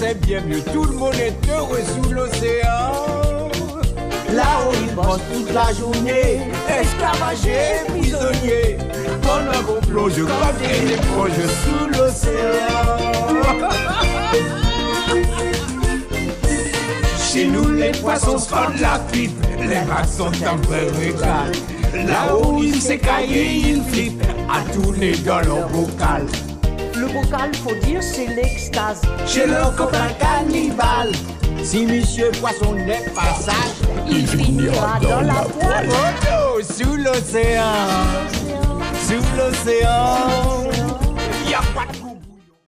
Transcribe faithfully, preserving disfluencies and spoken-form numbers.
c'est bien mieux. Tout le monde est heureux sous l'océan. Là-haut, ils bossent toute la journée, esclavagés, prisonniers. Pendant qu'on plonge comme des éponges sous l'océan. Chez nous, les poissons se font de la pipe, les vagues sont un vrai régal. Là-haut, ils s'écaillent, ils flippent, à tourner dans leur bocal. Le bocal, faut dire, c'est l'extase. Chez leurs copains cannibales, si Monsieur Poisson n'est pas sage, il finira dans la poêle. Oh, sous l'océan, sous l'océan, y a pas de